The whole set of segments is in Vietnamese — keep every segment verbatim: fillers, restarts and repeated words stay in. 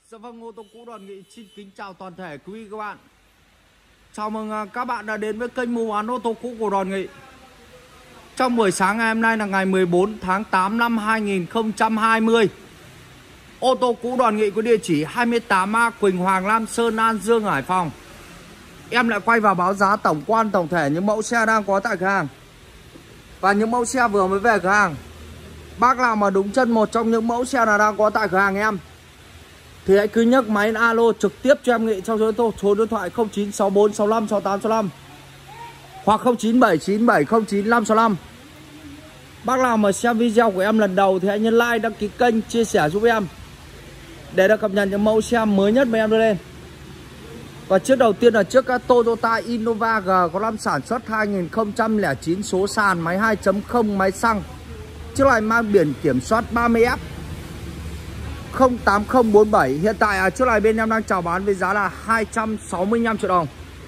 Dạ vâng, ô tô cũ Đoàn Nghị xin kính chào toàn thể quý vị các bạn. Chào mừng các bạn đã đến với kênh mua bán ô tô cũ của Đoàn Nghị. Trong buổi sáng ngày hôm nay là ngày mười bốn tháng tám năm hai nghìn không trăm hai mươi. Ô tô cũ Đoàn Nghị có địa chỉ hai mươi tám A Quỳnh Hoàng, Lam Sơn, An Dương, Hải Phòng. Em lại quay vào báo giá tổng quan tổng thể những mẫu xe đang có tại cửa hàng và những mẫu xe vừa mới về cửa hàng. Bác nào mà đúng chân một trong những mẫu xe nào đang có tại cửa hàng em thì hãy cứ nhấc máy alo trực tiếp cho em Nghị trong số, số điện thoại không chín sáu bốn sáu lăm sáu tám sáu lăm hoặc không chín bảy chín bảy không chín năm sáu lăm. Bác nào mà xem video của em lần đầu thì hãy nhấn like, đăng ký kênh, chia sẻ giúp em để được cập nhật những mẫu xe mới nhất mà em đưa lên. Và chiếc đầu tiên là chiếc Toyota Innova G có năm sản xuất hai nghìn không trăm lẻ chín, số sàn, máy hai chấm không, máy xăng. Chiếc này mang biển kiểm soát ba mươi F không tám không bốn bảy. Hiện tại à, chiếc này bên em đang chào bán với giá là hai trăm sáu mươi lăm triệu đồng.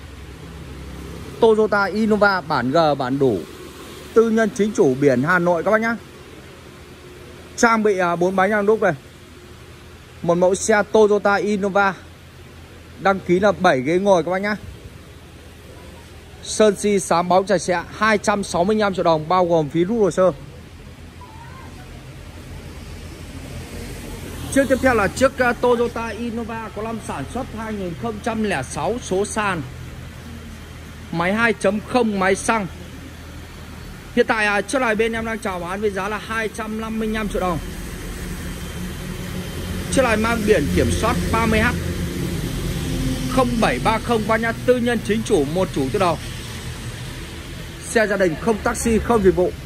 Toyota Innova bản G, bản đủ, tư nhân chính chủ, biển Hà Nội các bác nhá. Trang bị à, bốn bánh đang đúc này. Một mẫu xe Toyota Innova, đăng ký là bảy ghế ngồi các bác nhá. Sơn si xám bóng chảy xẹ, hai trăm sáu mươi lăm triệu đồng bao gồm phí rút hồ sơ. Chiếc tiếp theo là chiếc Toyota Innova có năm sản xuất hai nghìn không trăm lẻ sáu, số sàn, máy hai chấm không, máy xăng. Hiện tại à, chiếc này bên em đang chào bán với giá là hai trăm năm mươi lăm triệu đồng. Chiếc này mang biển kiểm soát ba mươi H không bảy ba không ba nhá, tư nhân chính chủ, một chủ từ đầu. Xe gia đình, không taxi, không dịch vụ.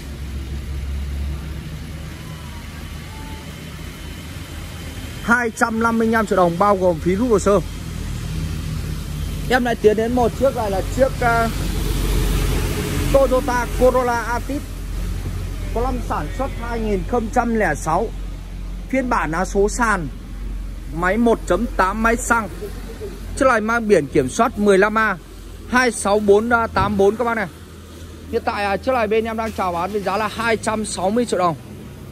hai trăm năm mươi lăm triệu đồng bao gồm phí rút hồ sơ. Em lại tiến đến một chiếc này là chiếc uh, Toyota Corolla Altis có năm sản xuất hai nghìn không trăm lẻ sáu, phiên bản là số sàn, máy một chấm tám, máy xăng. Chiếc này mang biển kiểm soát mười lăm A hai sáu bốn tám bốn các bác này. Hiện tại chiếc này bên em đang chào bán với giá là hai trăm sáu mươi triệu đồng.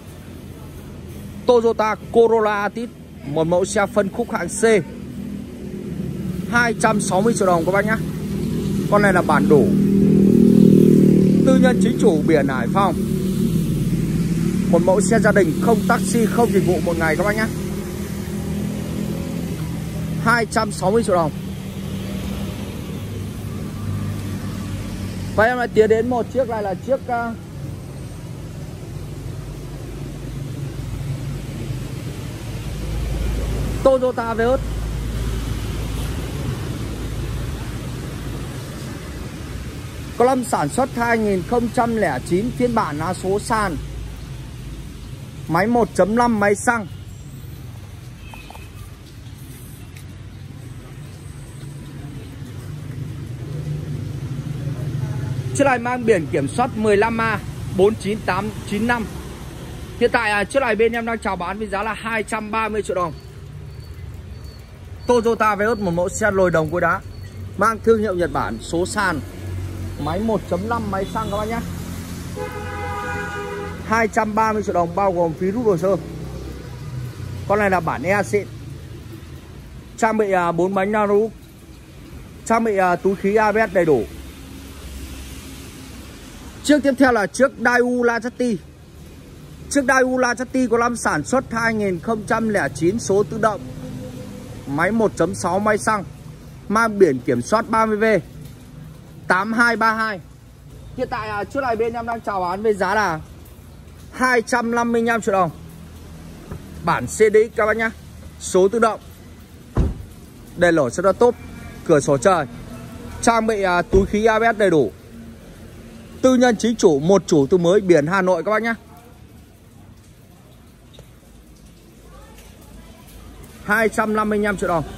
Toyota Corolla Altis, một mẫu xe phân khúc hạng C, hai trăm sáu mươi triệu đồng các bác nhá. Con này là bản đủ, tư nhân chính chủ, biển Hải Phòng. Một mẫu xe gia đình, không taxi, không dịch vụ một ngày các bác nhá. hai trăm sáu mươi triệu đồng. Và em lại tiến đến một chiếc này là chiếc uh, Toyota Vios có năm sản xuất hai nghìn không trăm lẻ chín, phiên bản là số sàn, máy một chấm năm, máy xăng. Chiếc này mang biển kiểm soát mười lăm A bốn chín tám chín năm. Hiện tại chiếc này bên em đang chào bán với giá là hai trăm ba mươi triệu đồng. Toyota Vios, một mẫu xe lồi đồng cối đá, mang thương hiệu Nhật Bản, số sàn, máy một chấm năm, máy xăng các bác nhé. hai trăm ba mươi triệu đồng bao gồm phí rút hồ sơ. Con này là bản E xịn, trang bị bốn bánh nano, trang bị túi khí a bê ét đầy đủ. Chiếc tiếp theo là chiếc Daewoo Lachati. Chiếc Daewoo Lachati có năm sản xuất hai nghìn không trăm lẻ chín, số tự động, máy một chấm sáu, máy xăng, mang biển kiểm soát ba mươi V tám hai ba hai. Hiện tại chiếc này bên em đang chào bán với giá là hai trăm năm mươi lăm triệu đồng. Bản xê đê ích các bác nhá, số tự động, đèn lổ sẽ top, cửa sổ trời, trang bị uh, túi khí a bê ét đầy đủ, tư nhân chính chủ, một chủ từ mới, biển Hà Nội các bác nhá. hai trăm năm mươi lăm triệu đồng.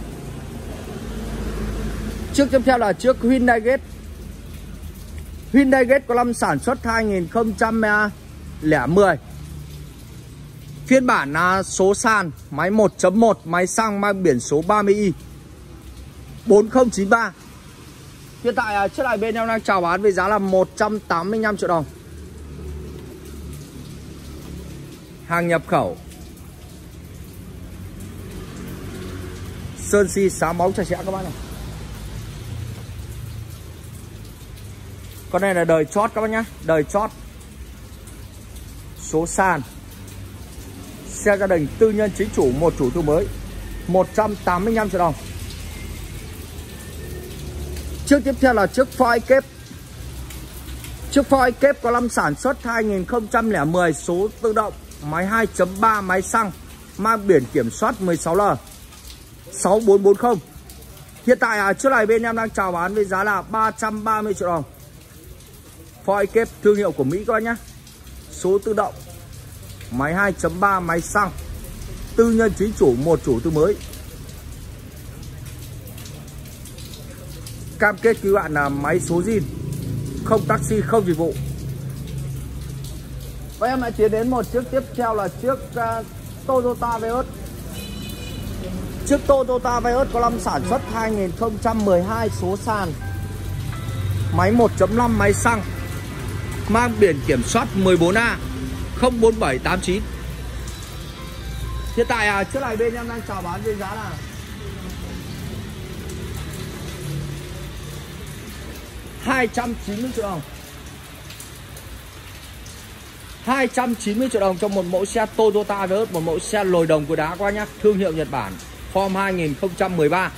Chiếc tiếp theo là chiếc Hyundai Getz. Hyundai Getz có năm sản xuất hai nghìn không trăm lẻ mười, phiên bản là số sàn, máy một chấm một, máy xăng, mang biển số ba mươi Y bốn không chín ba. Hiện tại chiếc này bên em đang chào bán với giá là một trăm tám mươi lăm triệu đồng. hàng nhập khẩu. Sơn xi sáng bóng sạch sẽ các bác này. Con này là đời chót các bác nhá, đời chót. Số sàn. Xe gia đình tư nhân chính chủ, một chủ tư mới, một trăm tám mươi lăm triệu đồng. Chiếc tiếp theo là chiếc Ford Escape. Chiếc Ford Escape có năm sản xuất hai nghìn không trăm lẻ mười, số tự động, máy hai chấm ba, máy xăng, mang biển kiểm soát mười sáu L sáu bốn bốn không. Hiện tại à, chiếc này bên em đang chào bán với giá là ba trăm ba mươi triệu đồng. Ford Escape thương hiệu của Mỹ các bác nhé. Số tự động, máy hai chấm ba, máy xăng, tư nhân chính chủ, một chủ tư mới. Cam kết quý bạn là máy số zin, không taxi, không dịch vụ. Và em lại tiến đến một chiếc tiếp theo là chiếc uh, Toyota Vios. Chiếc Toyota Vios có năm sản xuất hai nghìn không trăm mười hai, số sàn, máy một chấm năm, máy xăng, mang biển kiểm soát mười bốn A không bốn bảy tám chín. Hiện tại à, chiếc này bên em đang chào bán với giá là hai trăm chín mươi triệu đồng. hai trăm chín mươi triệu đồng cho một mẫu xe Toyota Vios, một mẫu xe lồi đồng của đá qua nhá, thương hiệu Nhật Bản, form hai nghìn không trăm mười ba.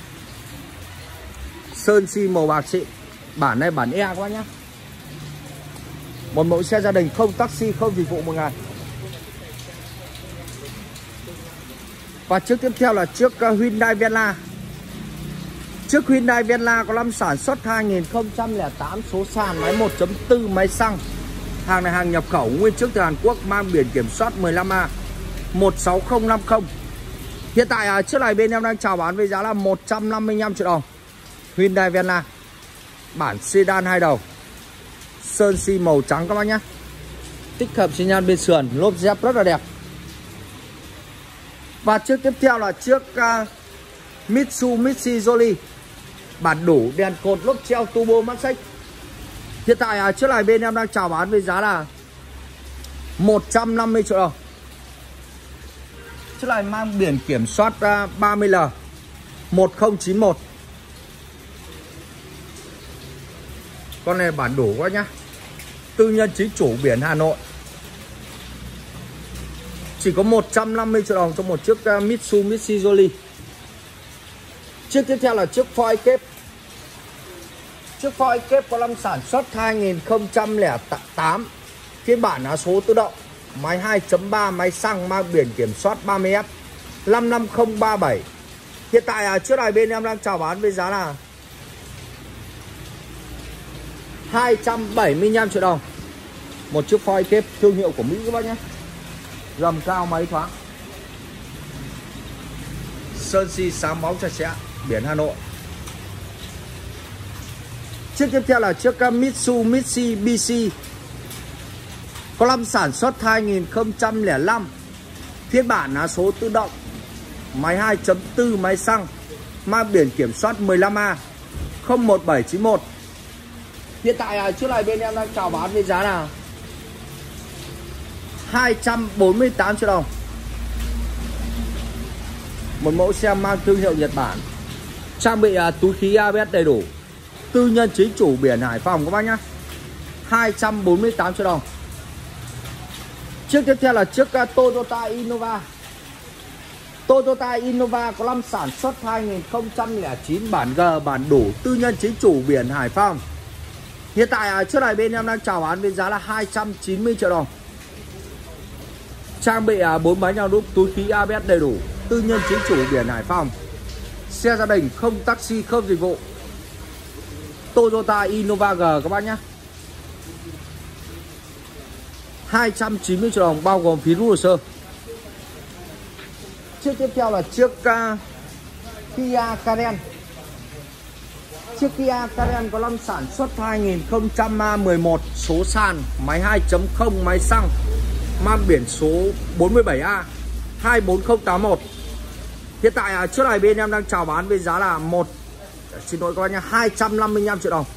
Sơn xi màu bạc xịn, bản này bản E quá nhá. Một mẫu xe gia đình, không taxi, không dịch vụ một ngày. Và chiếc tiếp theo là chiếc Hyundai Venla. Chiếc Hyundai Venla có năm sản xuất hai nghìn không trăm lẻ tám, số sàn, máy một chấm bốn, máy xăng. Hàng này hàng nhập khẩu nguyên chiếc từ Hàn Quốc, mang biển kiểm soát mười lăm A một sáu không năm không. Hiện tại à, chiếc này bên em đang chào bán với giá là một trăm năm mươi lăm triệu đồng. Hyundai Venla, bản sedan hai đầu, sơn xi màu trắng các bác nhé. Tích hợp xi nhan bên sườn, lốp dép rất là đẹp. Và chiếc tiếp theo là chiếc uh, Mitsubishi Jolly, bản đủ, đèn cột, lốp treo, turbo, mắt xích. Hiện tại uh, chiếc này bên em đang chào bán với giá là một trăm năm mươi triệu đồng. Chiếc này mang biển kiểm soát uh, ba mươi L một không chín một. Con này bản đủ quá nhá, tư nhân chính chủ, biển Hà Nội. Chỉ có một trăm năm mươi triệu đồng cho một chiếc uh, Mitsubishi Jolly. Chiếc tiếp theo là chiếc Ford Escape. Chiếc Ford Escape có năm sản xuất hai nghìn không trăm lẻ tám, phiên bản là số tự động, máy hai chấm ba, máy xăng, mang biển kiểm soát ba mươi F năm năm không ba bảy. Hiện tại uh, chiếc này bên em đang chào bán với giá là hai trăm bảy mươi lăm triệu đồng. Một chiếc Ford Escape thương hiệu của Mỹ các bác nhé. Gầm cao, máy thoáng, sơn xi sáng bóng sạch sẽ, biển Hà Nội. Chiếc tiếp theo là chiếc Mitsubishi bê xê. Có năm sản xuất hai nghìn không trăm lẻ năm, phiên bản là số tự động, máy hai chấm bốn, máy xăng, mang biển kiểm soát mười lăm A không một bảy chín một. Hiện tại chiếc này bên em đang chào bán với giá là hai trăm bốn mươi tám triệu đồng. Một mẫu xe mang thương hiệu Nhật Bản, trang bị uh, túi khí a bê ét đầy đủ, tư nhân chính chủ, biển Hải Phòng các bác nhá. hai trăm bốn mươi tám triệu đồng. Chiếc tiếp theo là chiếc uh, Toyota Innova. Toyota Innova có năm sản xuất hai nghìn không trăm lẻ chín, bản G, bản đủ, tư nhân chính chủ, biển Hải Phòng. Hiện tại uh, chiếc này bên em đang chào bán với giá là hai trăm chín mươi triệu đồng. Trang bị bốn bánh nhau đúc, túi khí a bê ét đầy đủ, tư nhân chính chủ, biển Hải Phòng. Xe gia đình, không taxi, không dịch vụ. Toyota Innova G các bác nhé. hai trăm chín mươi triệu đồng bao gồm phí rút hồ sơ. Chiếc tiếp theo là chiếc uh, Kia Carens. Chiếc Kia Carens có năm sản xuất hai nghìn không trăm mười một, số sàn, máy hai chấm không, máy xăng, mang biển số bốn mươi bảy A hai bốn không tám một. Hiện tại chiếc này bên em đang chào bán với giá là một xin lỗi các bác nhé, hai trăm năm mươi lăm triệu đồng.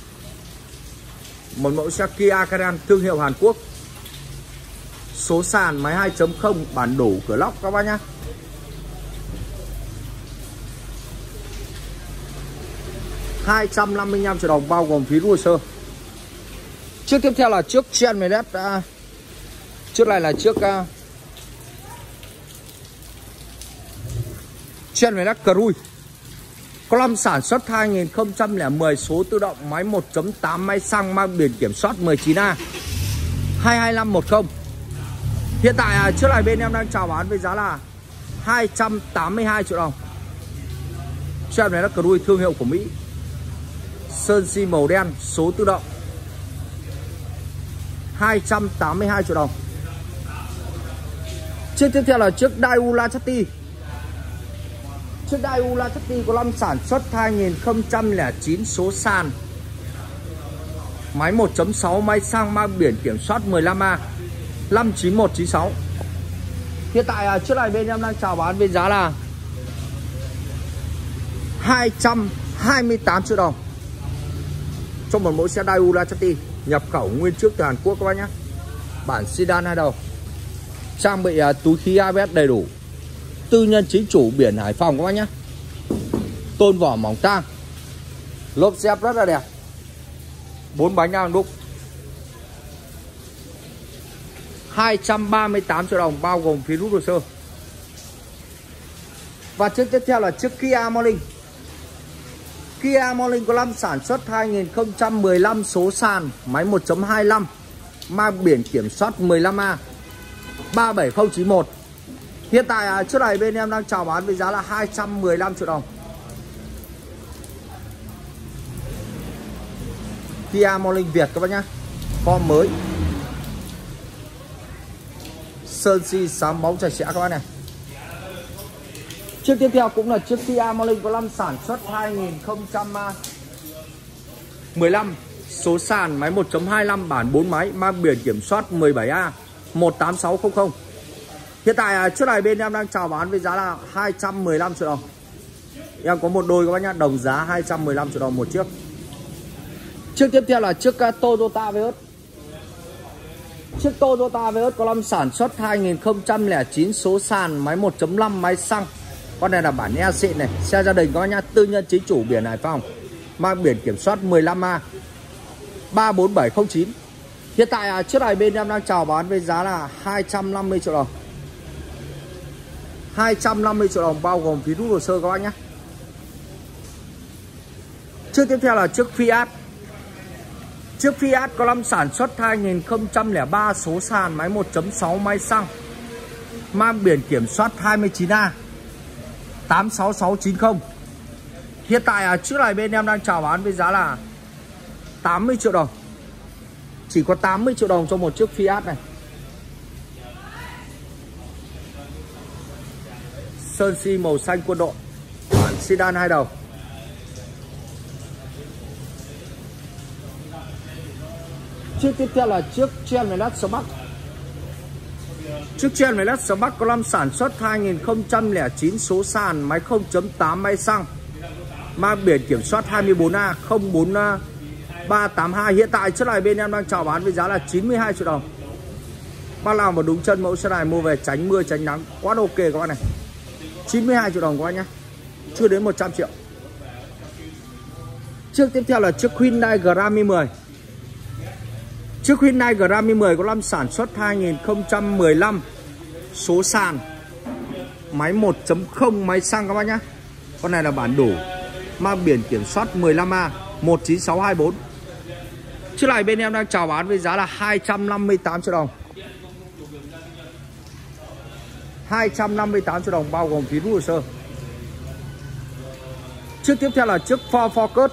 Một mẫu xe Kia Carens thương hiệu Hàn Quốc, số sàn, máy hai chấm không, bản đủ, cửa lóc các bác nhé. hai trăm năm mươi lăm triệu đồng bao gồm phí hồ sơ. Chiếc tiếp theo là chiếc Chevrolet. À, chiếc này là chiếc uh, Chevrolet Cruze. Có năm sản xuất hai nghìn không trăm lẻ mười, số tự động, máy một chấm tám, máy xăng, mang biển kiểm soát mười chín A hai hai năm một không. Hiện tại chiếc này bên em đang chào bán với giá là hai trăm tám mươi hai triệu đồng. Chevrolet Cruze thương hiệu của Mỹ, sơn xi màu đen, số tự động, hai trăm tám mươi hai triệu đồng. Chiếc tiếp theo là chiếc Daewoo Lachety. Chiếc Daewoo Lachety có năm sản xuất hai nghìn không trăm lẻ chín, số sàn, máy một chấm sáu, máy xăng, mang biển kiểm soát mười lăm A năm chín một chín sáu. Hiện tại chiếc này bên em đang chào bán với giá là hai trăm hai mươi tám triệu đồng cho một mẫu xe Daewoo Lachety nhập khẩu nguyên chiếc từ Hàn Quốc các bác nhé. Bản sedan hai đầu, trang bị uh, túi khí a bê ét đầy đủ, tư nhân chính chủ, biển Hải Phòng các bác nhé. Tôn vỏ mỏng tang, lốp dép rất là đẹp, bốn bánh ngang đúc. hai trăm ba mươi tám triệu đồng bao gồm phí rút hồ sơ. Và chiếc tiếp theo là chiếc Kia Morning. Kia Morning có năm sản xuất hai nghìn không trăm mười lăm, số sàn, máy một chấm hai lăm, mang biển kiểm soát mười lăm A ba bảy không chín một. Hiện tại chiếc này bên em đang chào bán với giá là hai trăm mười lăm triệu đồng. Kia Morning Việt các bác nhé, form mới, sơn xi sáng bóng sạch sẽ các bác này. Chiếc tiếp theo cũng là chiếc Kia Morning có năm sản xuất hai nghìn không trăm mười lăm, số sàn, máy một chấm hai lăm, bản bốn máy, mang biển kiểm soát mười bảy A một tám sáu không không. Hiện tại chiếc này bên em đang chào bán với giá là hai trăm mười lăm triệu đồng. Em có một đôi các bác nhá, đồng giá hai trăm mười lăm triệu đồng một chiếc. Chiếc tiếp theo là chiếc Toyota Vios. Chiếc Toyota Vios có năm sản xuất hai nghìn không trăm lẻ chín, số sàn, máy một chấm năm, máy xăng. Con này là bản e xịn này, xe gia đình các bác nhá, tư nhân chính chủ, biển Hải Phòng, mang biển kiểm soát mười lăm A ba bốn bảy không chín. Hiện tại chiếc này bên em đang chào bán với giá là hai trăm năm mươi triệu đồng. hai trăm năm mươi triệu đồng bao gồm phí rút hồ sơ các bác nhé. Chiếc tiếp theo là chiếc Fiat. Chiếc Fiat có năm sản xuất hai nghìn không trăm lẻ ba, số sàn, máy một chấm sáu, máy xăng, mang biển kiểm soát hai mươi chín A tám sáu sáu chín không. Hiện tại chiếc này bên em đang chào bán với giá là tám mươi triệu đồng. Chỉ có tám mươi triệu đồng cho một chiếc Fiat này. Sơn xi màu xanh quân đội, bản sedan hai đầu. Chiếc tiếp theo là chiếc Chevrolet Spark. Chiếc Chevrolet Spark có năm sản xuất hai nghìn không trăm lẻ chín, số sàn, máy không chấm tám, máy xăng, mang biển kiểm soát hai mươi bốn A không bốn ba tám hai. Hiện tại chiếc này bên em đang chào bán với giá là chín mươi hai triệu đồng. Bác nào mà đúng chân mẫu xe này mua về tránh mưa tránh nắng quá ok các bạn này. chín mươi hai triệu đồng các bạn nhé, chưa đến một trăm triệu. Chiếc tiếp theo là chiếc Hyundai Grammy mười. Chiếc Hyundai Grammy mười có năm sản xuất hai nghìn không trăm mười lăm, số sàn, máy một chấm không, máy xăng các bác nhé. Con này là bản đủ, mang biển kiểm soát mười lăm A một chín sáu hai bốn. Chiếc này bên em đang chào bán với giá là hai trăm năm mươi tám triệu đồng. hai trăm năm mươi tám triệu đồng bao gồm phí rút hồ sơ. Chiếc tiếp theo là chiếc Ford Focus.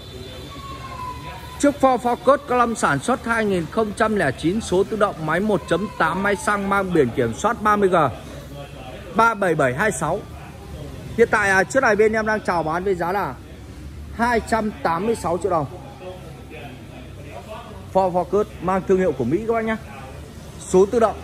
Chiếc Ford Focus có năm sản xuất hai nghìn không trăm lẻ chín, số tự động, máy một chấm tám, máy xăng, mang biển kiểm soát ba mươi G ba bảy bảy hai sáu. Hiện tại chiếc này bên em đang chào bán với giá là hai trăm tám mươi sáu triệu đồng. Ford Focus mang thương hiệu của Mỹ các bác nhé, số tự động.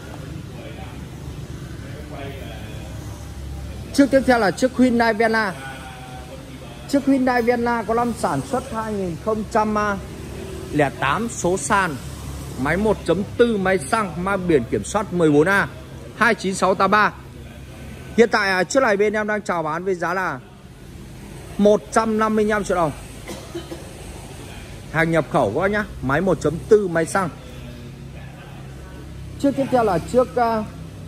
Chiếc tiếp theo là chiếc Hyundai Verna. Chiếc Hyundai Verna có năm sản xuất hai nghìn không trăm lẻ tám, số sàn, máy một chấm bốn, máy xăng, mang biển kiểm soát mười bốn A hai chín sáu tám ba. Hiện tại chiếc này bên em đang chào bán với giá là một trăm năm mươi lăm triệu đồng. Hàng nhập khẩu các bác nhá. Máy một chấm bốn máy xăng. Chiếc tiếp theo là chiếc uh,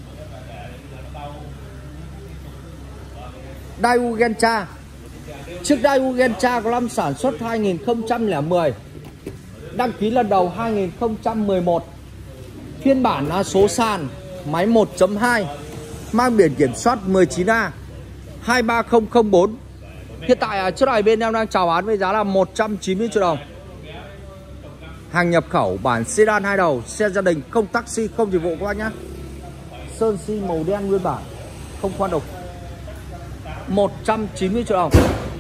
Daewoo Gentra. Chiếc Daewoo Gentra có năm sản xuất hai nghìn không trăm lẻ mười, đăng ký lần đầu hai nghìn không trăm mười một. Phiên bản là số sàn, máy một chấm hai, mang biển kiểm soát mười chín A hai ba không không bốn. Hiện tại chiếc này bên em đang chào bán với giá là một trăm chín mươi triệu đồng. Hàng nhập khẩu, bản sedan hai đầu, xe gia đình, không taxi, không dịch vụ các bác nhé. Sơn xi màu đen nguyên bản, không khoan đục. một trăm chín mươi triệu đồng.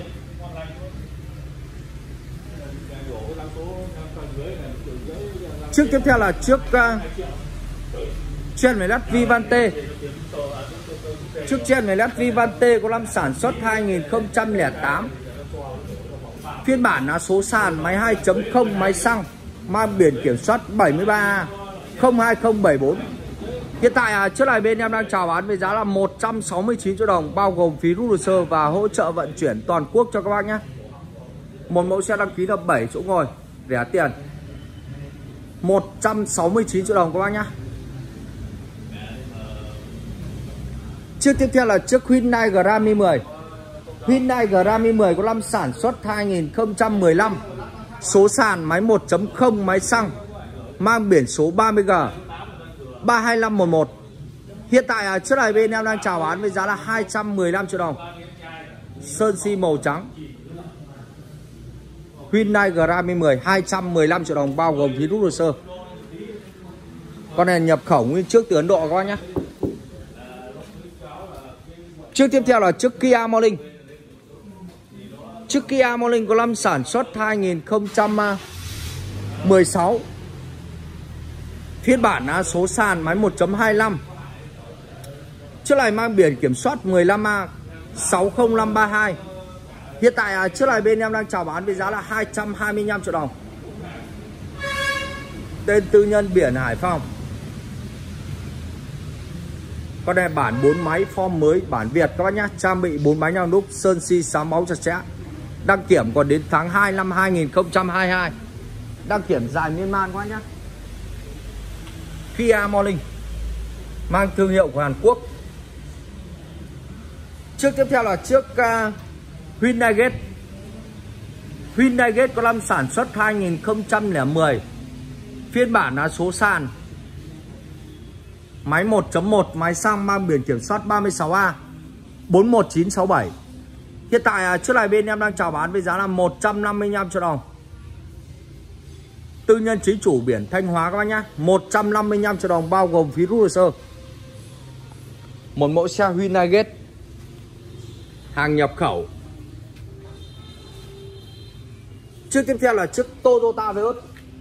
Chiếc tiếp theo là chiếc uh, Chevrolet Vivante. Chiếc Chevrolet Vivante có năm sản xuất hai nghìn không trăm lẻ tám. Phiên bản là số sàn, máy hai chấm không, máy xăng, mang biển kiểm soát bảy mươi ba A không hai không bảy bốn. Hiện tại chiếc này bên em đang chào bán với giá là một trăm sáu mươi chín triệu đồng, bao gồm phí rút hồ sơ và hỗ trợ vận chuyển toàn quốc cho các bác nhé. Một mẫu xe đăng ký là bảy chỗ ngồi, rẻ tiền, một trăm sáu mươi chín triệu đồng các bác nhé. Chiếc tiếp theo là chiếc Hyundai Grammy mười. Hyundai Grammy mười có năm sản xuất hai nghìn không trăm mười lăm, số sàn, máy một chấm không, máy xăng, mang biển số ba mươi G ba hai năm một một. Hiện tại chiếc này bên em đang chào bán với giá là hai trăm mười lăm triệu đồng. Sơn xi màu trắng. Hyundai Grammy mười hai trăm mười lăm triệu đồng, bao gồm phí rút hồ sơ. Con này nhập khẩu nguyên chiếc từ Ấn Độ các bác nhé. Chiếc tiếp theo là chiếc Kia Morning. Chiếc Kia Morning có năm sản xuất hai nghìn không trăm mười sáu. Phiên bản là số sàn, máy một chấm hai lăm. Chiếc này mang biển kiểm soát mười lăm A sáu không năm ba hai. Hiện tại chiếc này bên em đang chào bán với giá là hai trăm hai mươi lăm triệu đồng. Tên tư nhân, biển Hải Phòng. Con này bản bốn máy, form mới, bản Việt các bác nhé. Trang bị bốn bánh nhang đúc, sơn xi sám máu chặt chẽ. Đăng kiểm còn đến tháng hai năm hai nghìn không trăm hai mươi hai. Đăng kiểm dài miên man các bác nhé. Kia Morning, mang thương hiệu của Hàn Quốc. Chiếc tiếp theo là chiếc uh, Hyundai Getz. Hyundai Getz có năm sản xuất hai nghìn không trăm lẻ mười. Phiên bản là số sàn, máy một chấm một, máy xăng, mang biển kiểm soát ba mươi sáu A bốn một chín sáu bảy. Hiện tại chiếc này bên em đang chào bán với giá là một trăm năm mươi lăm triệu đồng. Tư nhân chính chủ, biển Thanh Hóa các bác nhé. một trăm năm mươi lăm triệu đồng, bao gồm phí rút hồ sơ. Một mẫu xe Hyundai Getz, hàng nhập khẩu. Chiếc tiếp theo là chiếc Toyota Vios.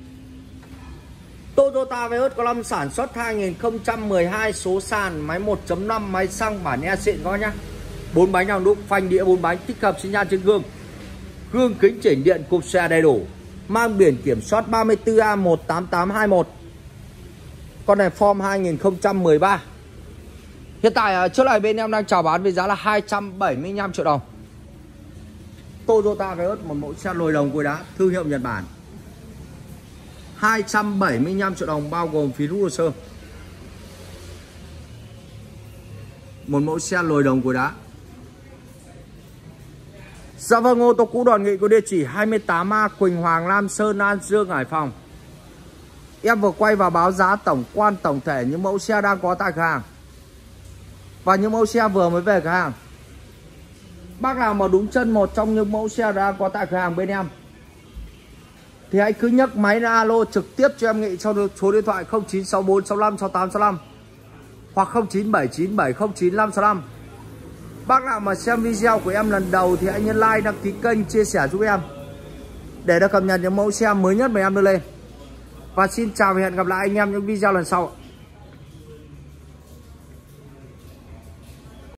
Toyota Vios có năm sản xuất hai nghìn không trăm mười hai, số sàn, máy một chấm năm, máy xăng, bản e xịn các bác nhé. bốn bánh nhang đúc, phanh đĩa bốn bánh, tích hợp xi nhan trên gương. Gương kính chỉnh điện, cụp xe đầy đủ. Mang biển kiểm soát ba mươi tư A một tám tám hai một. Con này form hai nghìn không trăm mười ba. Hiện tại chiếc này bên em đang chào bán với giá là hai trăm bảy mươi lăm triệu đồng. Toyota Vios, một mẫu xe lồi đồng cối đá, thương hiệu Nhật Bản. hai trăm bảy mươi lăm triệu đồng, bao gồm phí rút hồ sơ. Một mẫu xe lồi đồng cối đá. Dạ vâng, ô tô cũ Đoàn Nghị có địa chỉ hai mươi tám A Quỳnh Hoàng, Lam Sơn, An Dương, Hải Phòng. Em vừa quay và báo giá tổng quan tổng thể những mẫu xe đang có tại cửa hàng và những mẫu xe vừa mới về cửa hàng. Bác nào mà đúng chân một trong những mẫu xe đang có tại cửa hàng bên em thì hãy cứ nhấc máy ra alo trực tiếp cho em Nghị cho số điện thoại không chín sáu bốn sáu lăm sáu tám sáu lăm hoặc không chín bảy chín bảy không chín năm sáu lăm. Bác nào mà xem video của em lần đầu thì hãy nhấn like, đăng ký kênh, chia sẻ giúp em để được cập nhật những mẫu xe mới nhất mà em đưa lên. Và xin chào và hẹn gặp lại anh em những video lần sau.